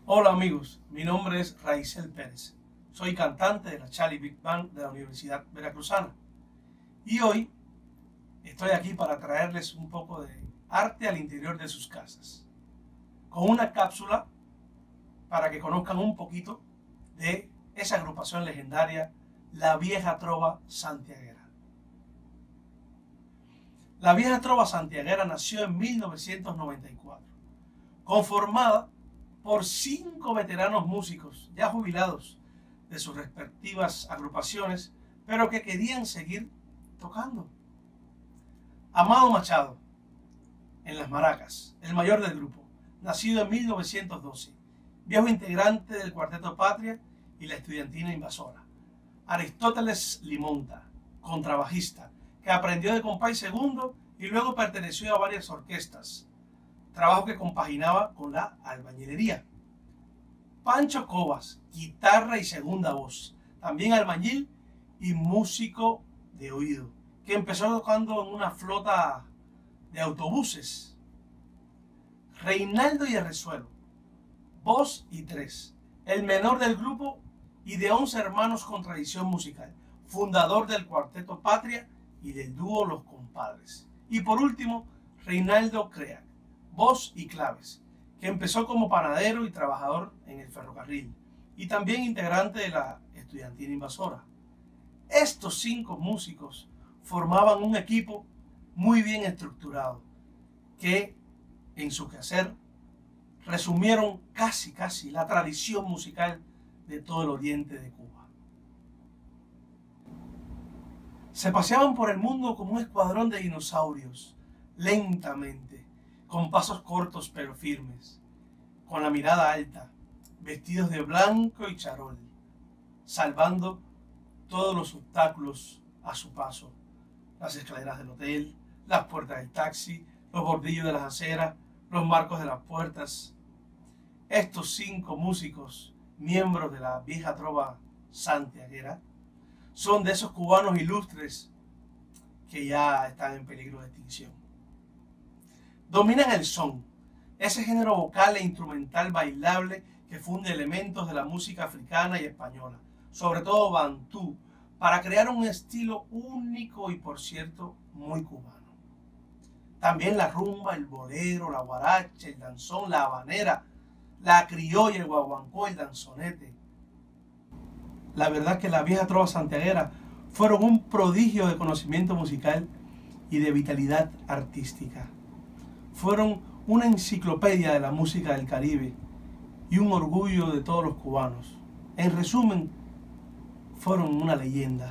Hola amigos, mi nombre es Raizel Pérez. Soy cantante de la Charlie Big Band de la Universidad Veracruzana. Y hoy estoy aquí para traerles un poco de arte al interior de sus casas. Con una cápsula para que conozcan un poquito de esa agrupación legendaria, La Vieja Trova Santiaguera. La Vieja Trova Santiaguera nació en 1994, conformada por 5 veteranos músicos ya jubilados de sus respectivas agrupaciones, pero que querían seguir tocando. Amado Machado, en las maracas, el mayor del grupo, nacido en 1912, viejo integrante del Cuarteto Patria y la Estudiantina Invasora. Aristóteles Limonta, contrabajista, que aprendió de compás segundo y luego perteneció a varias orquestas, trabajo que compaginaba con la albañilería. Pancho Cobas, guitarra y segunda voz, también albañil y músico de oído, que empezó tocando en una flota de autobuses. Reinaldo Yerrezuelo, voz y tres, el menor del grupo y de 11 hermanos con tradición musical, fundador del Cuarteto Patria y del dúo Los Compadres. Y por último, Reinaldo Creac, voz y claves, que empezó como panadero y trabajador en el ferrocarril, y también integrante de la Estudiantina Invasora. Estos 5 músicos formaban un equipo muy bien estructurado, que en su quehacer resumieron casi la tradición musical de todo el oriente de Cuba. Se paseaban por el mundo como un escuadrón de dinosaurios, lentamente, con pasos cortos pero firmes, con la mirada alta, vestidos de blanco y charol, salvando todos los obstáculos a su paso, las escaleras del hotel, las puertas del taxi, los bordillos de las aceras, los marcos de las puertas. Estos 5 músicos, miembros de la Vieja Trova Santiaguera, son de esos cubanos ilustres que ya están en peligro de extinción. Dominan el son, ese género vocal e instrumental bailable que funde elementos de la música africana y española, sobre todo bantú, para crear un estilo único y, por cierto, muy cubano. También la rumba, el bolero, la guaracha, el danzón, la habanera, la criolla, el guaguancó, el danzonete. La verdad que la Vieja Trova Santiaguera fueron un prodigio de conocimiento musical y de vitalidad artística. Fueron una enciclopedia de la música del Caribe y un orgullo de todos los cubanos. En resumen, fueron una leyenda.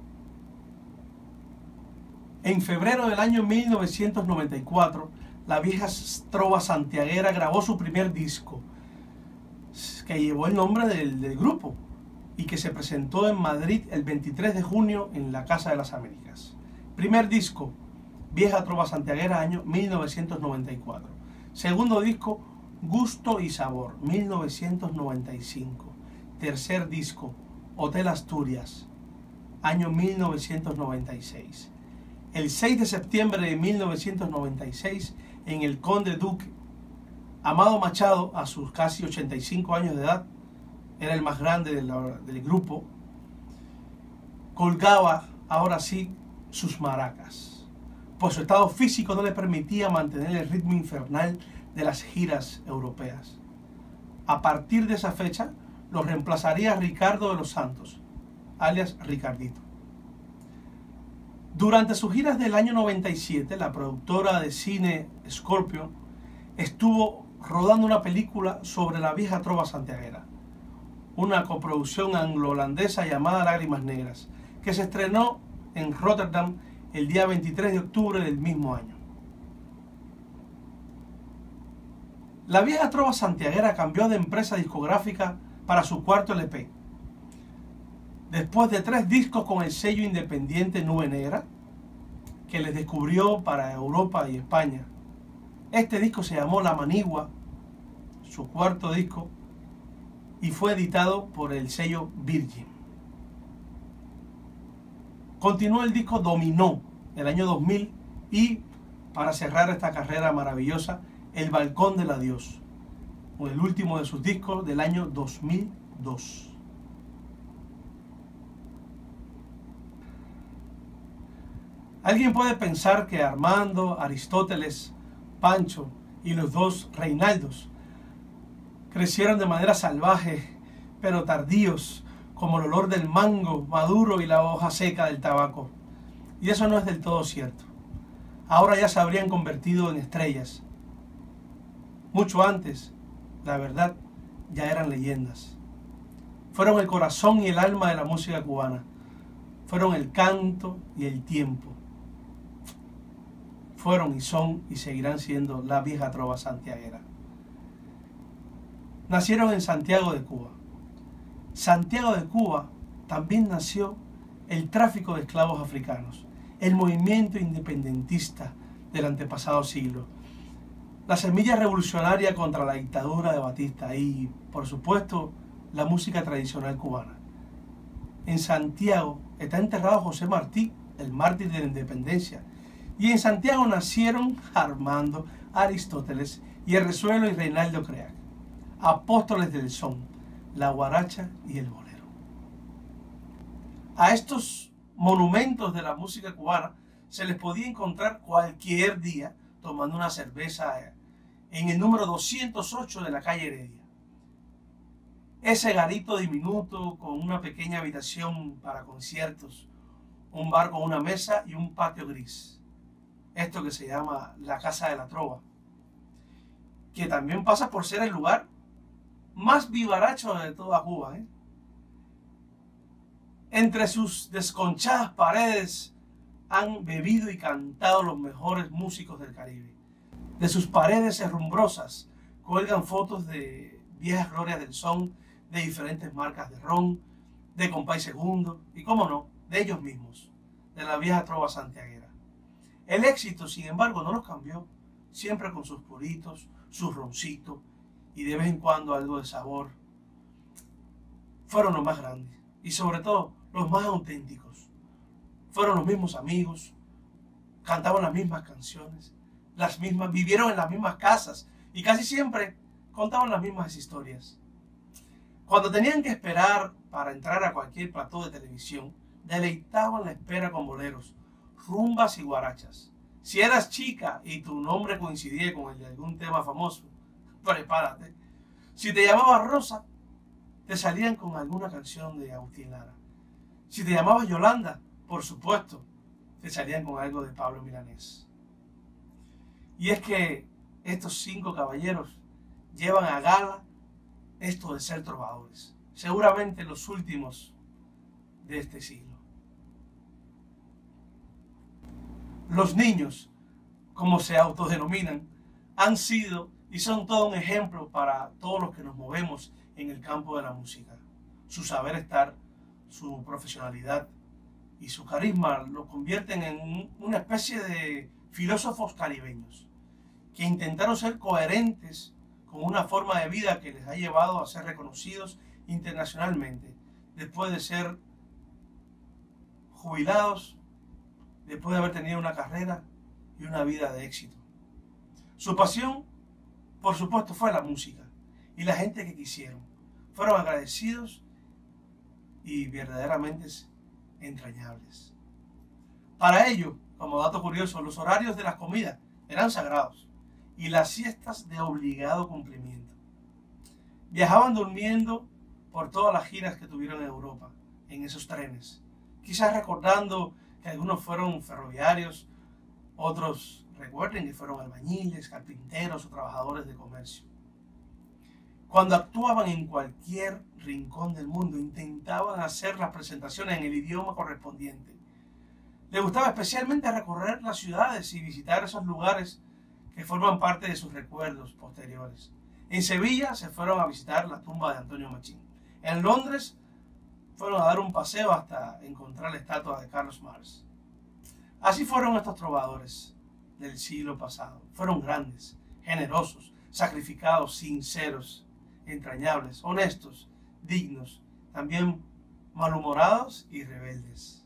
En febrero del año 1994, la Vieja Trova Santiaguera grabó su primer disco, que llevó el nombre del grupo y que se presentó en Madrid el 23 de junio en la Casa de las Américas. Primer disco, Vieja Trova Santiaguera, año 1994. Segundo disco, Gusto y Sabor, 1995. Tercer disco, Hotel Asturias, año 1996. El 6 de septiembre de 1996, en el Conde Duque, Amado Machado, a sus casi 85 años de edad, era el más grande del grupo, colgaba ahora sí sus maracas, pues su estado físico no le permitía mantener el ritmo infernal de las giras europeas. A partir de esa fecha, lo reemplazaría Ricardo de los Santos, alias Ricardito. Durante sus giras del año 97, la productora de cine Scorpion estuvo rodando una película sobre la Vieja Trova Santiaguera, una coproducción anglo-holandesa llamada Lágrimas Negras, que se estrenó en Rotterdam el día 23 de octubre del mismo año. La Vieja Trova Santiaguera cambió de empresa discográfica para su cuarto LP. Después de 3 discos con el sello independiente Nube Negra, que les descubrió para Europa y España. Este disco se llamó La Manigua, su cuarto disco, y fue editado por el sello Virgin. Continuó el disco Dominó, el año 2000, y para cerrar esta carrera maravillosa, El Balcón del Adiós, con el último de sus discos del año 2002. Alguien puede pensar que Armando, Aristóteles, Pancho y los dos Reinaldos crecieron de manera salvaje, pero tardíos, como el olor del mango maduro y la hoja seca del tabaco. Y eso no es del todo cierto. Ahora ya se habrían convertido en estrellas. Mucho antes, la verdad, ya eran leyendas. Fueron el corazón y el alma de la música cubana. Fueron el canto y el tiempo. Fueron y son y seguirán siendo la vieja trova santiaguera. Nacieron en Santiago de Cuba. Santiago de Cuba también nació el tráfico de esclavos africanos, el movimiento independentista del antepasado siglo, la semilla revolucionaria contra la dictadura de Batista y, por supuesto, la música tradicional cubana. En Santiago está enterrado José Martí, el mártir de la independencia, y en Santiago nacieron Armando, Aristóteles y Herrezuelo y Reinaldo Creag, apóstoles del son, la guaracha y el bolero. A estos monumentos de la música cubana se les podía encontrar cualquier día tomando una cerveza en el número 208 de la calle Heredia. Ese garito diminuto con una pequeña habitación para conciertos, un bar con una mesa y un patio gris. Esto que se llama la Casa de la Trova, que también pasa por ser el lugar más vivaracho de toda Cuba. Entre sus desconchadas paredes han bebido y cantado los mejores músicos del Caribe. De sus paredes herrumbrosas cuelgan fotos de viejas glorias del son, de diferentes marcas de ron, de Compay Segundo y, cómo no, de ellos mismos, de la vieja trova santiaguera. El éxito, sin embargo, no los cambió, siempre con sus puritos, sus roncitos y de vez en cuando algo de sabor. Fueron los más grandes y sobre todo los más auténticos. Fueron los mismos amigos, cantaban las mismas canciones, vivieron en las mismas casas y casi siempre contaban las mismas historias. Cuando tenían que esperar para entrar a cualquier plató de televisión, deleitaban la espera con boleros, rumbas y guarachas. Si eras chica y tu nombre coincidía con el de algún tema famoso, prepárate. Si te llamabas Rosa, te salían con alguna canción de Agustín Lara. Si te llamabas Yolanda, por supuesto, te salían con algo de Pablo Milanés. Y es que estos 5 caballeros llevan a gala esto de ser trovadores, seguramente los últimos de este siglo. Los niños, como se autodenominan, han sido y son todo un ejemplo para todos los que nos movemos en el campo de la música. Su saber estar, su profesionalidad y su carisma los convierten en una especie de filósofos caribeños que intentaron ser coherentes con una forma de vida que les ha llevado a ser reconocidos internacionalmente después de ser jubilados, después de haber tenido una carrera y una vida de éxito. Su pasión, por supuesto, fue la música y la gente que quisieron. Fueron agradecidos y verdaderamente entrañables. Para ello, como dato curioso, los horarios de las comidas eran sagrados y las siestas de obligado cumplimiento. Viajaban durmiendo por todas las giras que tuvieron en Europa, en esos trenes, quizás recordando que algunos fueron ferroviarios, otros recuerden que fueron albañiles, carpinteros o trabajadores de comercio. Cuando actuaban en cualquier rincón del mundo, intentaban hacer las presentaciones en el idioma correspondiente. Les gustaba especialmente recorrer las ciudades y visitar esos lugares que forman parte de sus recuerdos posteriores. En Sevilla se fueron a visitar la tumba de Antonio Machín. En Londres fueron a dar un paseo hasta encontrar la estatua de Carlos Marx. Así fueron estos trovadores del siglo pasado. Fueron grandes, generosos, sacrificados, sinceros, entrañables, honestos, dignos, también malhumorados y rebeldes.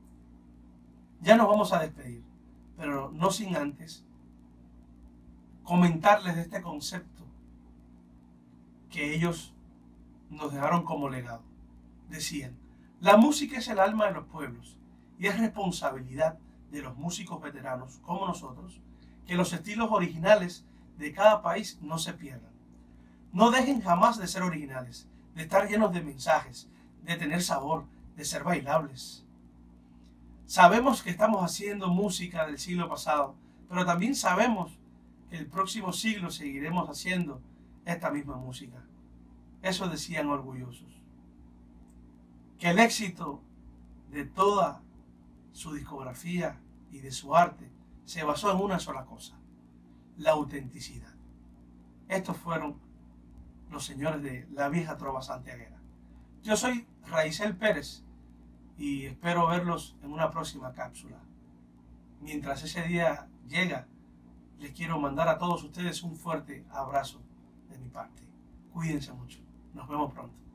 Ya nos vamos a despedir, pero no sin antes comentarles de este concepto que ellos nos dejaron como legado. Decían, la música es el alma de los pueblos y es responsabilidad de los músicos veteranos como nosotros que los estilos originales de cada país no se pierdan. No dejen jamás de ser originales, de estar llenos de mensajes, de tener sabor, de ser bailables. Sabemos que estamos haciendo música del siglo pasado, pero también sabemos que el próximo siglo seguiremos haciendo esta misma música. Eso decían orgullosos. Que el éxito de toda su discografía y de su arte se basó en una sola cosa, la autenticidad. Estos fueron los señores de la vieja trova santiaguera. Yo soy Raicel Pérez y espero verlos en una próxima cápsula. Mientras ese día llega, les quiero mandar a todos ustedes un fuerte abrazo de mi parte. Cuídense mucho. Nos vemos pronto.